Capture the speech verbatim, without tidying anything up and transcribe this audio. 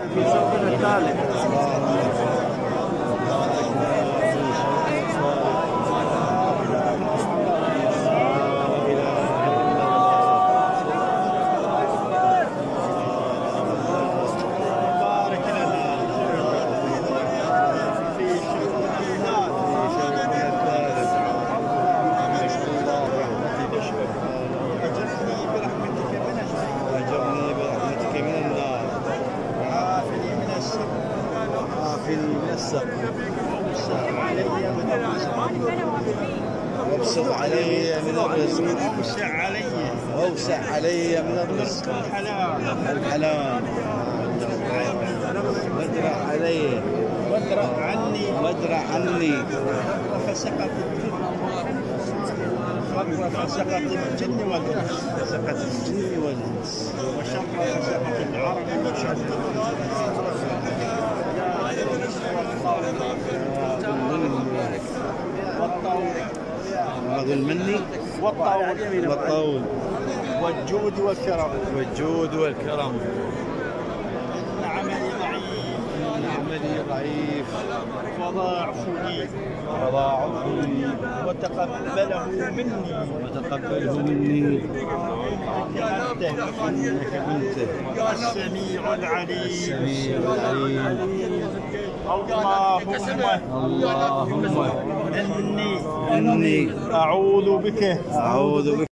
في صفنا الثالث. وابسط علي من الرزق اوسع علي اوسع علي من الرزق الحلال الحلال وادرع علي وادرع عني وادرع عني فسقط فسقط الجن والانس فسقط الجن والانس وشر فسقط العرب والشر والطول مني والطول والطول والجود والكرم والجود والكرم. إن عملي ضعيف إن عملي ضعيف فضاعفني فضاعفني وتقبله مني وتقبله مني إنك أنت السميع العليم السميع العليم. اللهم اللهم إني إني أعوذ بك أعوذ بك